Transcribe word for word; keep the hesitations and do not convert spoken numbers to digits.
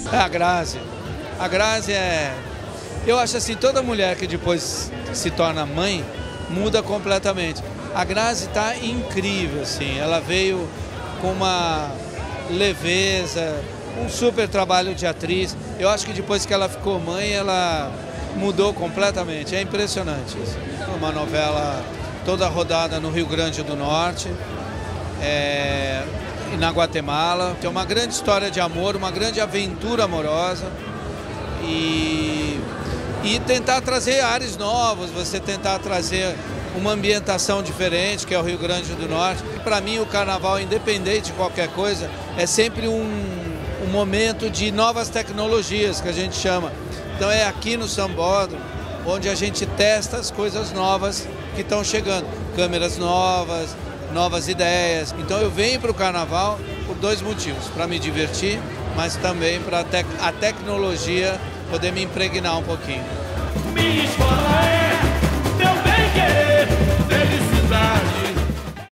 É a Grazi. A Grazi é... Eu acho assim, toda mulher que depois se torna mãe, muda completamente. A Grazi está incrível, assim. Ela veio com uma leveza, um super trabalho de atriz. Eu acho que depois que ela ficou mãe, ela mudou completamente. É impressionante isso. Uma novela toda rodada no Rio Grande do Norte, é, e na Guatemala. Tem uma grande história de amor, uma grande aventura amorosa. E, e tentar trazer ares novos, você tentar trazer uma ambientação diferente, que é o Rio Grande do Norte. Para mim, o carnaval, independente de qualquer coisa, é sempre um, um momento de novas tecnologias, que a gente chama. Então é aqui no Sambódromo, onde a gente testa as coisas novas que estão chegando. Câmeras novas, novas ideias. Então eu venho para o carnaval por dois motivos. Para me divertir, mas também para a tecnologia poder me impregnar um pouquinho.